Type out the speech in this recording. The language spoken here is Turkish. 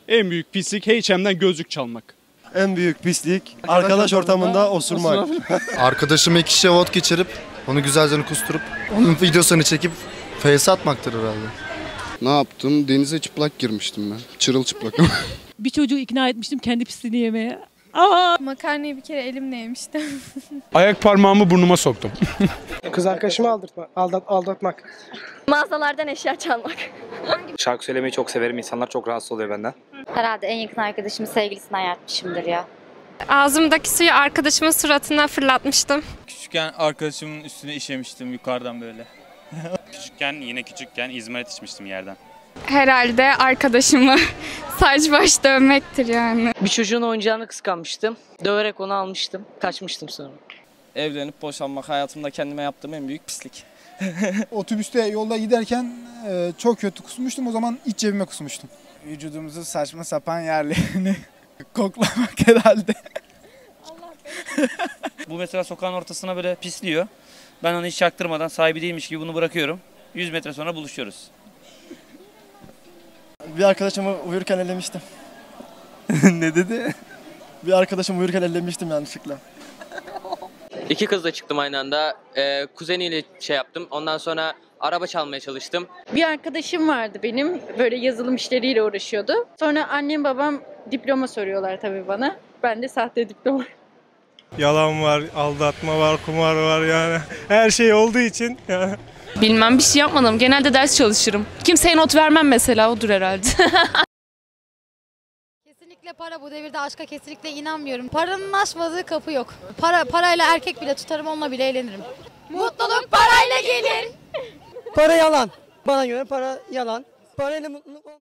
En büyük pislik H&M'den gözlük çalmak. En büyük pislik arkadaş ortamında osurmak. Arkadaşıma 2 şişe vodka içirip onu güzelce kusturup onun videosunu çekip Face'e atmaktır herhalde. Ne yaptım? Denize çıplak girmiştim ben. Çırılçıplak. Bir çocuğu ikna etmiştim kendi pisliğini yemeye. Makarnayı bir kere elimle yemiştim. Ayak parmağımı burnuma soktum. Kız arkadaşımı aldatmak. Mağazalardan eşya çalmak. Şarkı söylemeyi çok severim. İnsanlar çok rahatsız oluyor benden. Herhalde en yakın arkadaşımı sevgilisine ayartmışımdır ya. Ağzımdaki suyu arkadaşımın suratına fırlatmıştım. Küçükken arkadaşımın üstüne işemiştim yukarıdan böyle. Küçükken izmarit içmiştim yerden. Herhalde arkadaşımı saç baş dövmektir yani. Bir çocuğun oyuncağını kıskanmıştım. Döverek onu almıştım. Kaçmıştım sonra. Evlenip boşanmak hayatımda kendime yaptığım en büyük pislik. Otobüste yolda giderken çok kötü kusmuştum. O zaman iç cebime kusmuştum. Vücudumuzu saçma sapan yerlerini koklamak herhalde. Bu mesela sokağın ortasına böyle pisliyor. Ben onu hiç çaktırmadan sahibi değilmiş gibi bunu bırakıyorum. 100 metre sonra buluşuyoruz. Bir arkadaşımı uyurken ellemiştim. Ne dedi? Bir arkadaşımı uyurken ellemiştim yanlışlıkla. 2 kızla çıktım aynı anda. Kuzeniyle şey yaptım. Ondan sonra araba çalmaya çalıştım. Bir arkadaşım vardı benim. Böyle yazılım işleriyle uğraşıyordu. Sonra annem babam diploma soruyorlar tabii bana. Ben de sahte diploma. Yalan var, aldatma var, kumar var yani. Her şey olduğu için yani. Bilmem bir şey yapmadım. Genelde ders çalışırım. Kimseye not vermem mesela odur herhalde. Kesinlikle para, bu devirde aşka kesinlikle inanmıyorum. Paranın açmadığı kapı yok. Parayla erkek bile tutarım, onunla bile eğlenirim. Mutluluk parayla gelir. Para yalan. Bana göre para yalan. Parayla mutluluk